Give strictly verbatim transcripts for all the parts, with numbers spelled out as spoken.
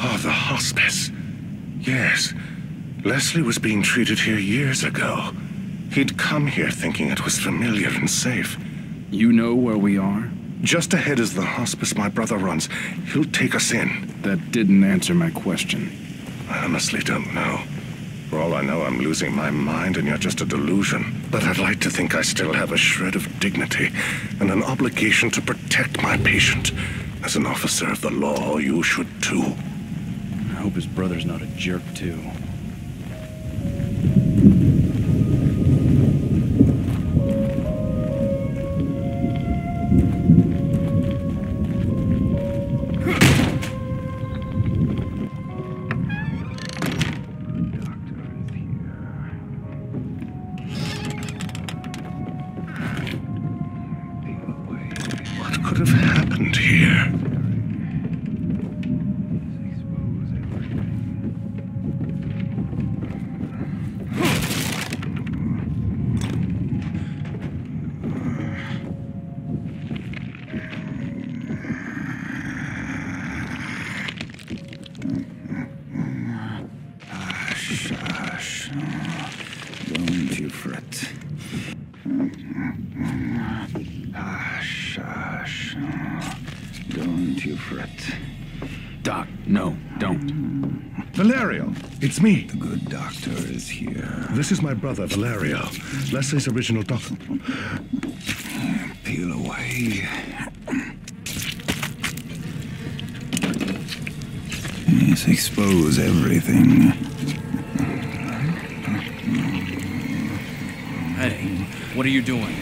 Oh, the hospice. Yes. Leslie was being treated here years ago. He'd come here thinking it was familiar and safe. You know where we are? Just ahead is the hospice my brother runs. He'll take us in. That didn't answer my question. I honestly don't know. For all I know, I'm losing my mind and you're just a delusion. But I'd like to think I still have a shred of dignity and an obligation to protect my patient. As an officer of the law, you should too. I hope his brother's not a jerk, too. What could have happened here? Hush, hush. Don't you fret. Hush, hush. Don't you fret. Doc, no, don't. Valerio, it's me. The good doctor is here. This is my brother, Valerio. Leslie's original doctor. Peel away. Yes, expose everything. Hey, what are you doing?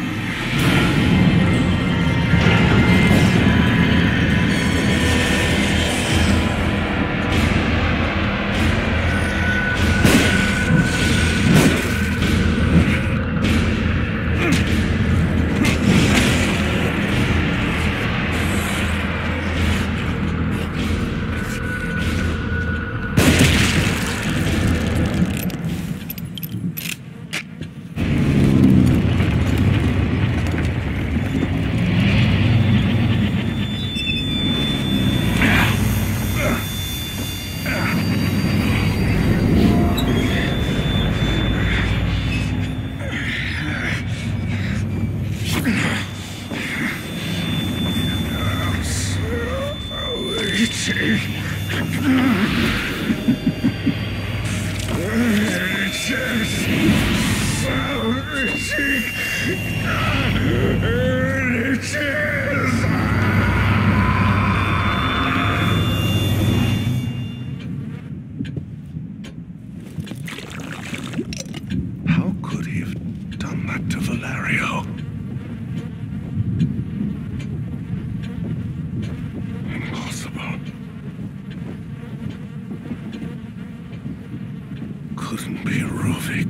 How could he have done that to Valerio? Impossible. Couldn't be Ruvik.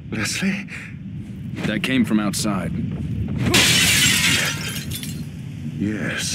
Leslie? That came from outside. Yes.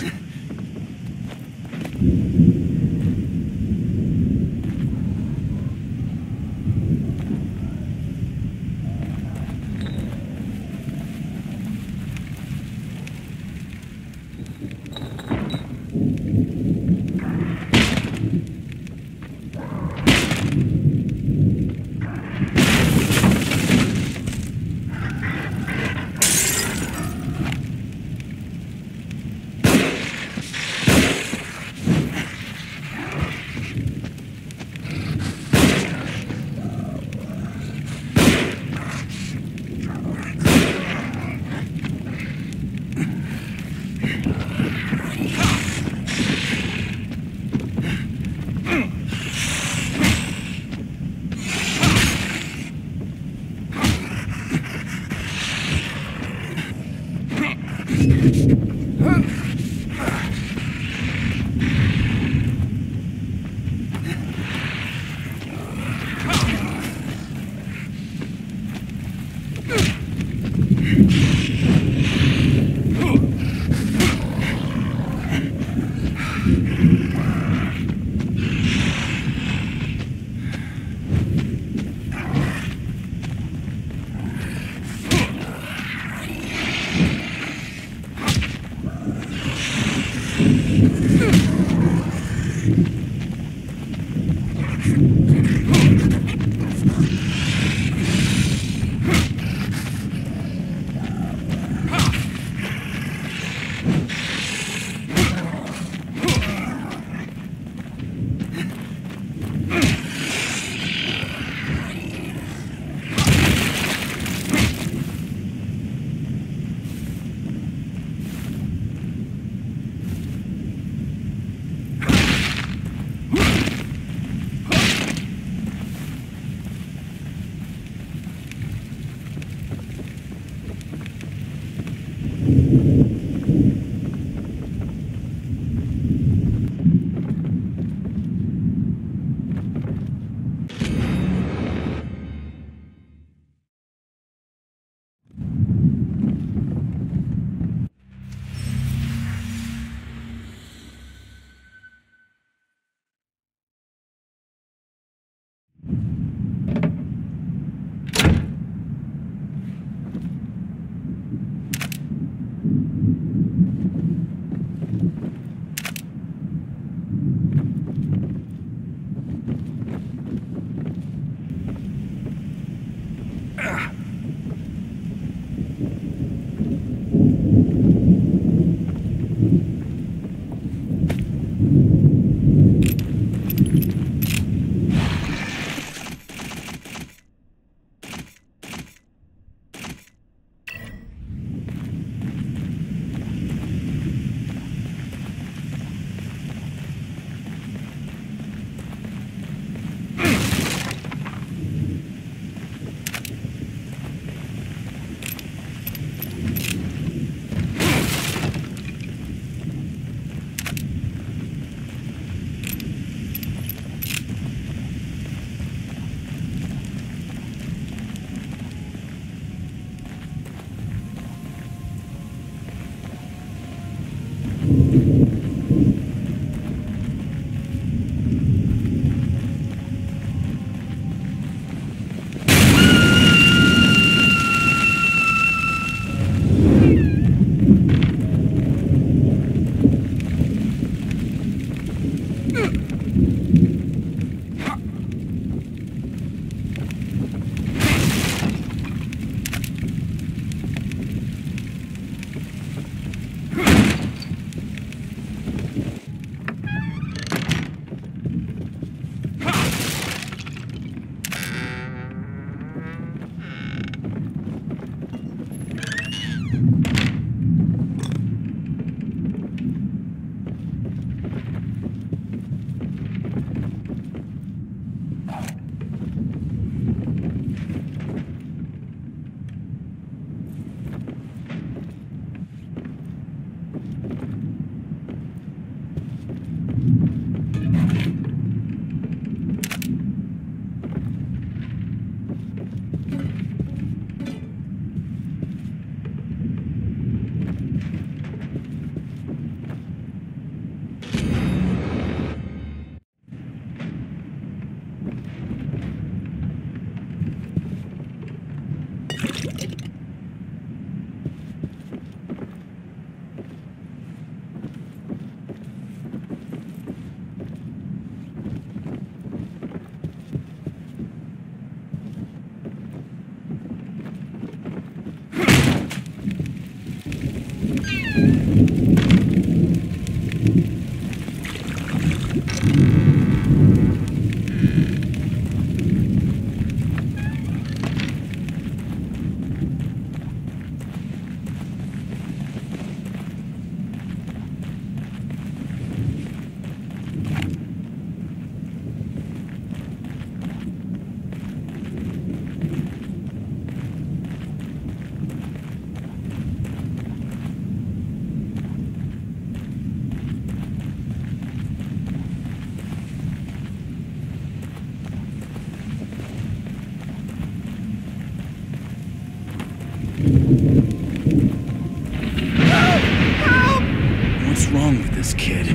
What's wrong with this kid?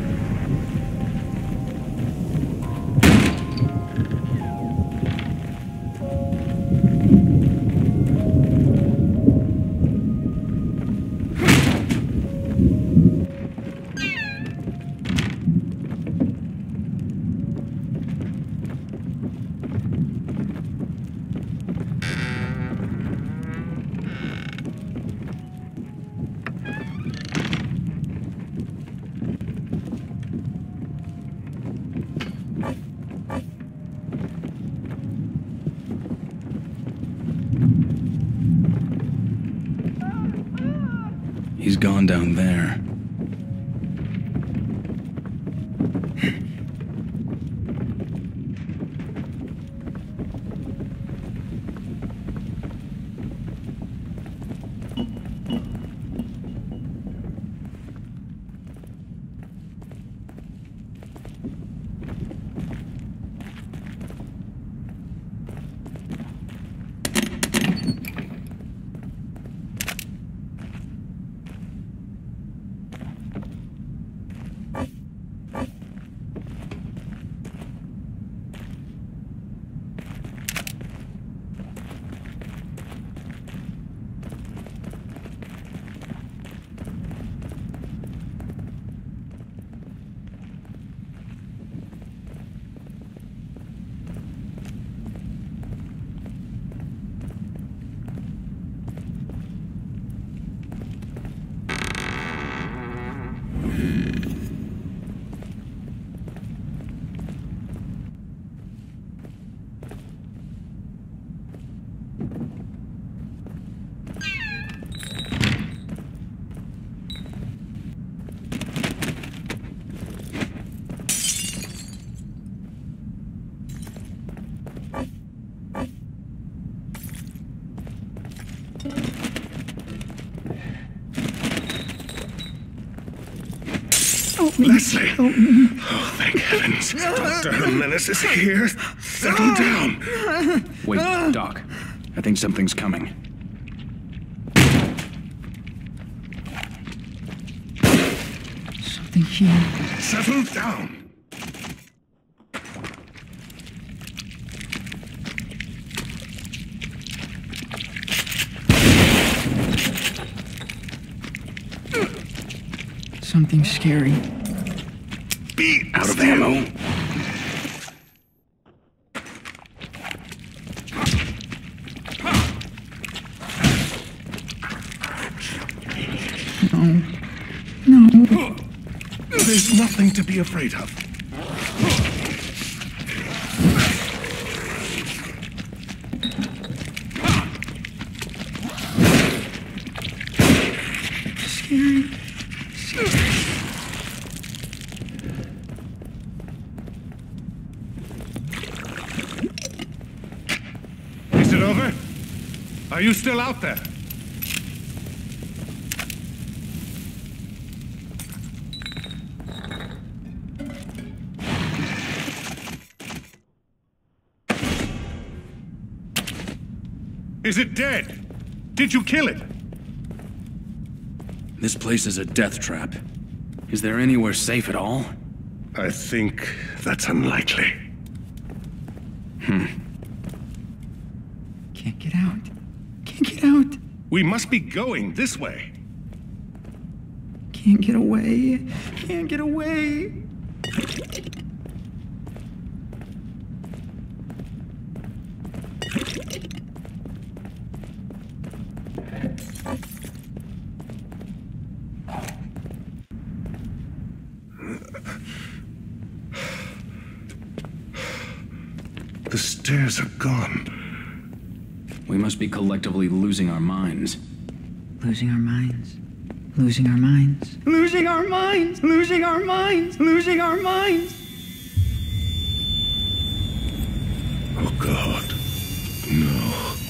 He's gone down there. Leslie! Oh, thank heavens. Doctor Jimenez is here. Settle down. Wait, Doc. I think something's coming. Something here. Settle down. Something scary. Be Out of ammo. No. No. There's nothing to be afraid of. Scary. Is it over? Are you still out there? Is it dead? Did you kill it? This place is a death trap. Is there anywhere safe at all? I think that's unlikely. Hmm. Can't get out. Can't get out. We must be going this way. Can't get away. Can't get away. The stairs are gone. We must be collectively losing our minds. Losing our minds. Losing our minds. Losing our minds. Losing our minds. Losing our minds. Oh, God. No.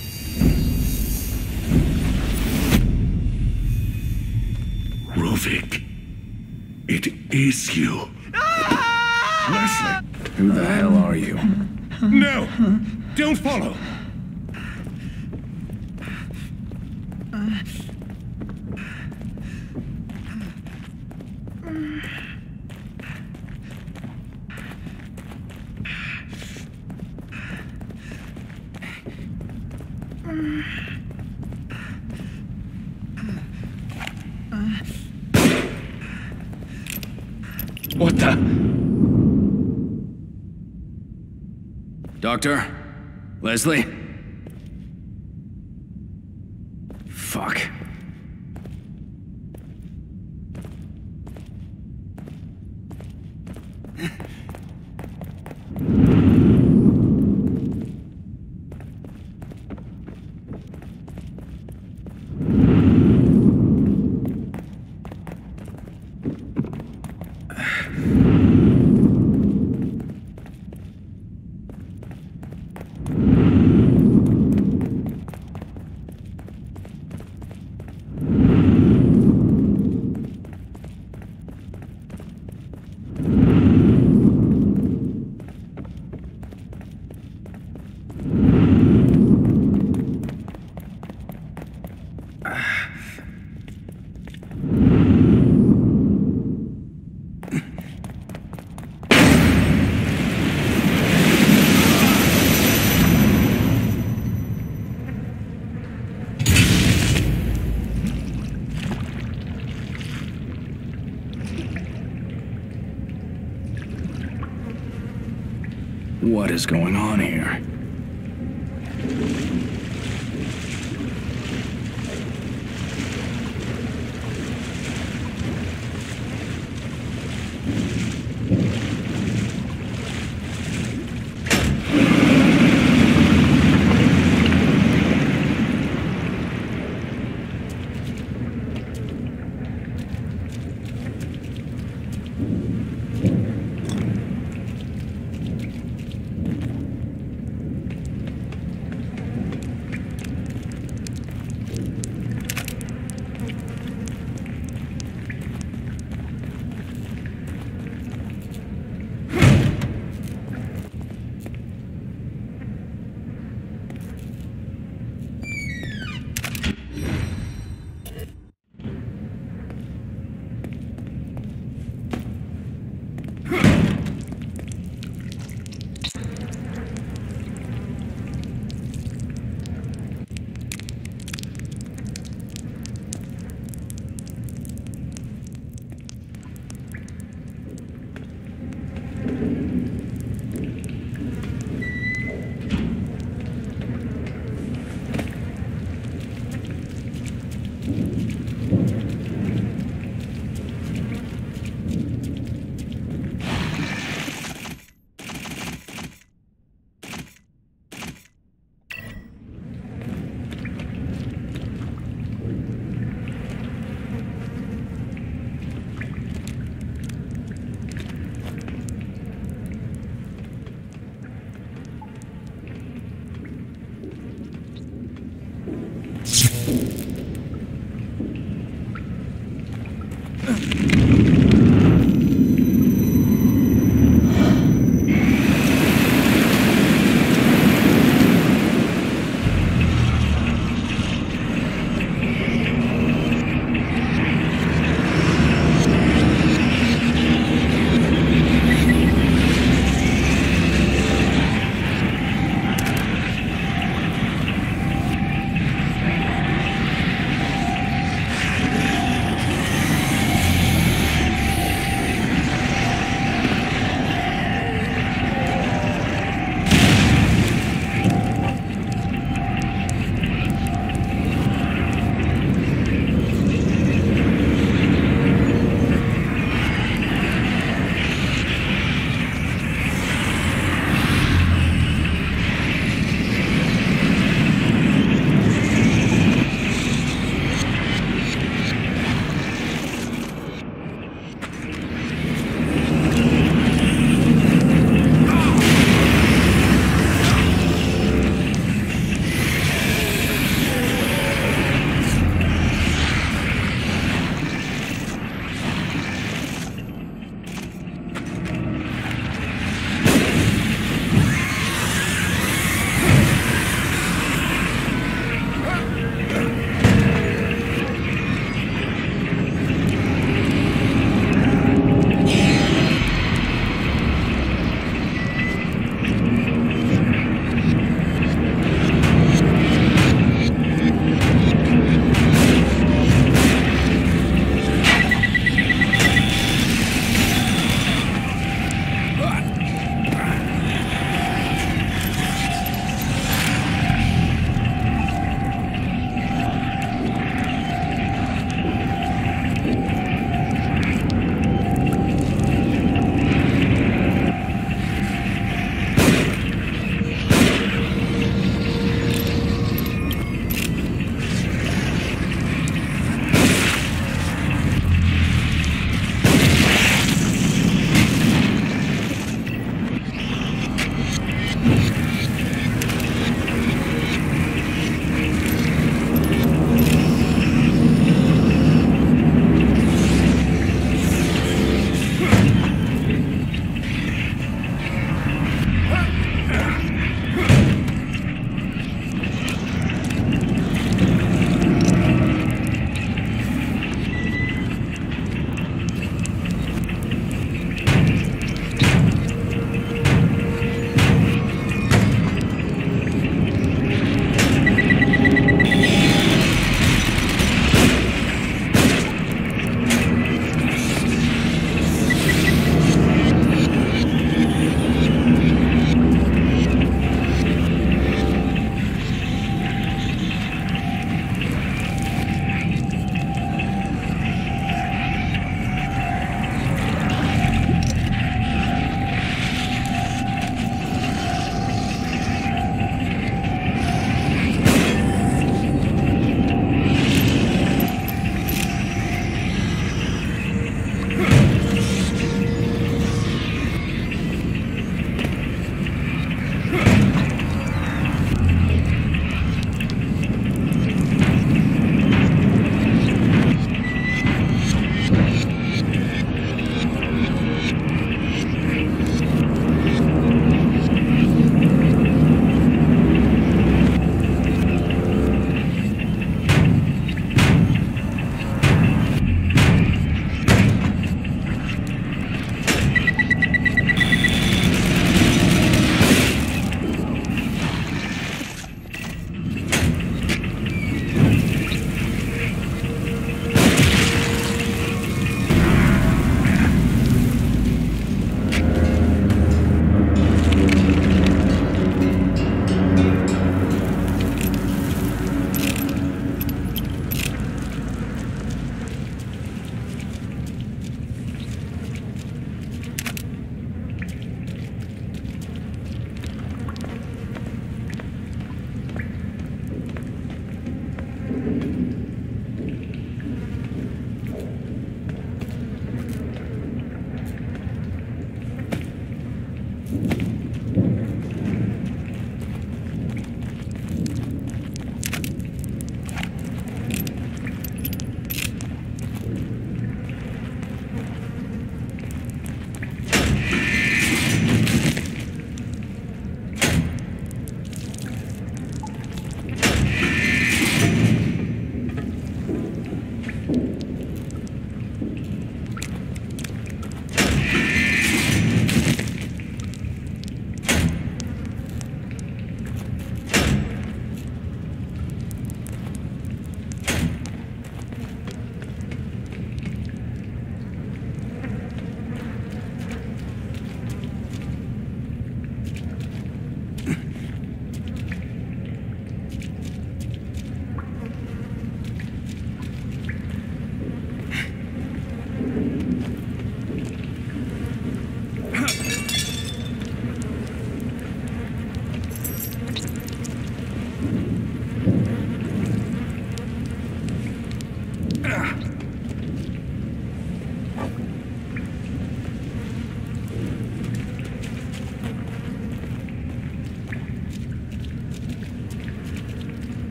Rovik. It is you. Leslie. Who the hell are you? No! Don't follow! What the? Doctor? Leslie? Fuck. What is going on here?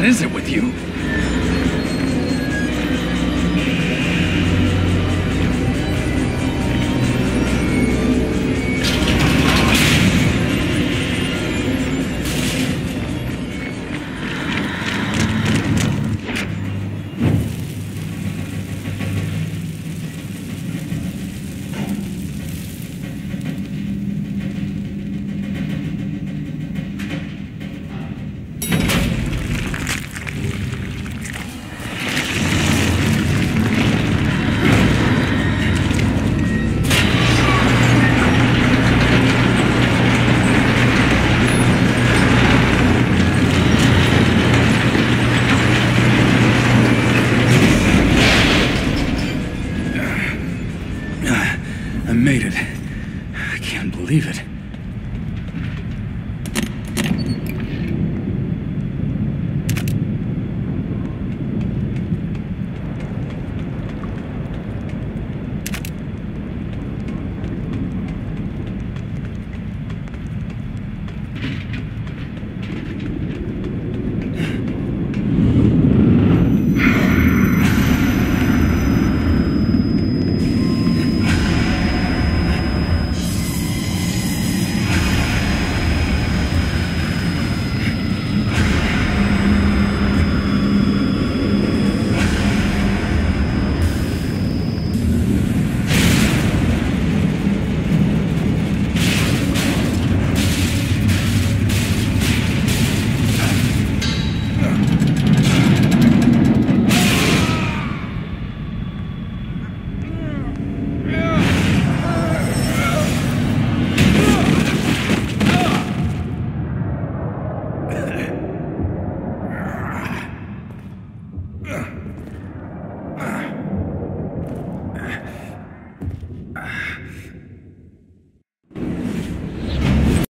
What is it with you? I made it. I can't believe it.